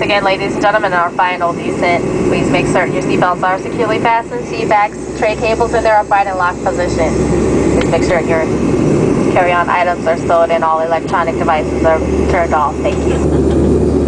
again, ladies and gentlemen, in our final descent, please make certain your seatbelts are securely fastened, seat backs, tray cables in their upright and locked position. Please make sure your carry-on items are stowed and all electronic devices are turned off. Thank you.